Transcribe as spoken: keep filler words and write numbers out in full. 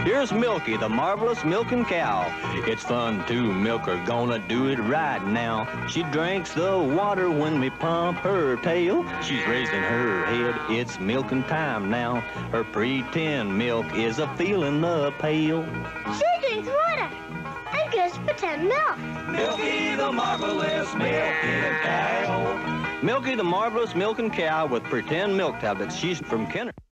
Here's Milky, the marvelous milking cow. It's fun to milk her, gonna do it right now. She drinks the water when we pump her tail. She's raising her head, it's milking time now. Her pretend milk is a feeling the pail. She drinks water and gives pretend milk. Milky, the marvelous milking cow. Milky, the marvelous milking cow with pretend milk tablets. She's from Kenner.